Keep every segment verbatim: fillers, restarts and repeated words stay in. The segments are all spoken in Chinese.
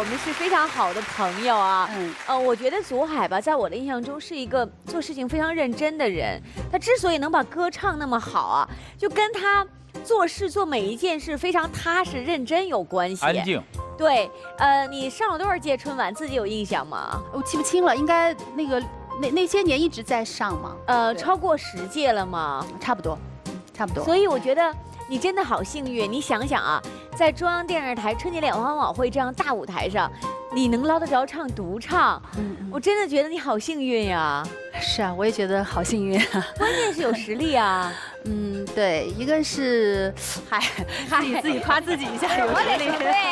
我们是非常好的朋友啊。 嗯， 呃，我觉得祖海吧，在我的印象中是一个做事情非常认真的人。他之所以能把歌唱那么好啊，就跟他做事做每一件事非常踏实认真有关系。 安静。 对，呃，你上了多少届春晚，自己有印象吗？ 我记不清了，应该那个那那些年一直在上嘛。 呃， 对超过十届了吗？ 差不多，差不多。 所以我觉得你真的好幸运。你想想啊，在中央电视台春节联欢晚会这样大舞台上，你能捞得着唱独唱， 嗯嗯， 我真的觉得你好幸运呀。 是啊，我也觉得好幸运啊。 关键是有实力啊。 嗯，对，一个是，嗨，自己自己夸自己一下，有我得实力。 说对。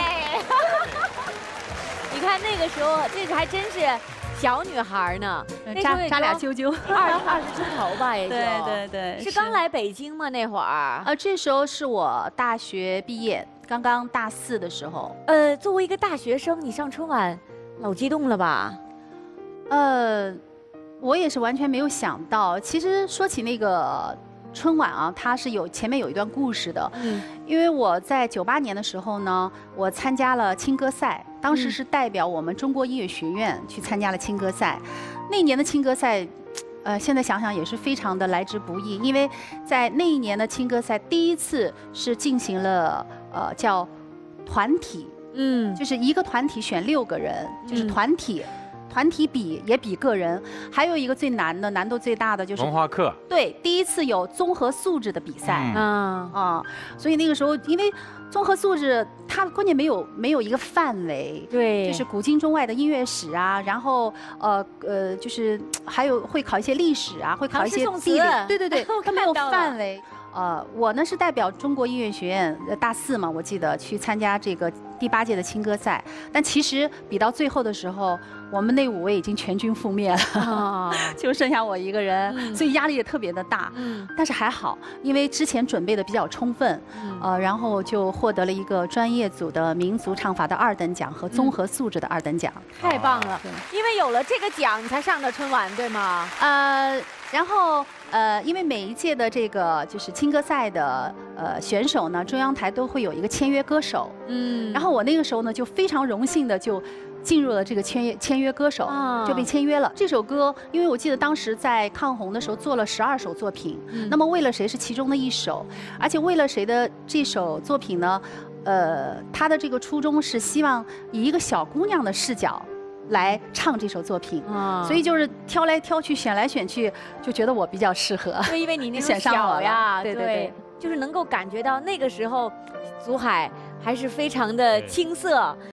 你看那个时候，这个还真是小女孩呢，那时候也扎扎俩就揪揪。 二二十出头吧，也就。 对对对， 是刚来北京吗？那会儿？ 呃，这时候是我大学毕业，刚刚大四的时候。 呃，作为一个大学生，你上春晚，老激动了吧？ 呃，我也是完全没有想到。其实说起那个春晚啊，它是有前面有一段故事的。 嗯， 因为我在九八年的时候呢，我参加了青歌赛，当时是代表我们中国音乐学院去参加了青歌赛。那年的青歌赛，呃，现在想想也是非常的来之不易，因为在那一年的青歌赛第一次是进行了呃叫团体， 嗯， 就是一个团体选六个人，就是团体。团体比也比个人，还有一个最难的、难度最大的就是文化课。 对，第一次有综合素质的比赛。 啊啊，所以那个时候，因为综合素质，它关键没有没有一个范围， 对， 就是古今中外的音乐史啊，然后呃呃，就是还有会考一些历史啊，会考一些地理，对对对，它没有范围。呃，我呢是代表中国音乐学院大四嘛，我记得去参加这个第八届的青歌赛，但其实比到最后的时候，我们那五位已经全军覆灭了，啊、就剩下我一个人，嗯、所以压力也特别的大。嗯，但是还好，因为之前准备的比较充分，嗯、呃，然后就获得了一个专业组的民族唱法的二等奖和综合素质的二等奖。 嗯、太棒了！因为有了这个奖，你才上的春晚，对吗？ 呃，然后。呃，因为每一届的这个就是青歌赛的呃选手呢，中央台都会有一个签约歌手，嗯，然后我那个时候呢就非常荣幸的就进入了这个签约签约歌手，啊、就被签约了。这首歌，因为我记得当时在抗洪的时候做了十二首作品，嗯、那么为了谁是其中的一首，而且为了谁的这首作品呢，呃，他的这个初衷是希望以一个小姑娘的视角。来唱这首作品，啊、所以就是挑来挑去，选来选去，就觉得我比较适合。 对，因为你那选上我呀， 对对对， 就是能够感觉到那个时候，祖海还是非常的青涩。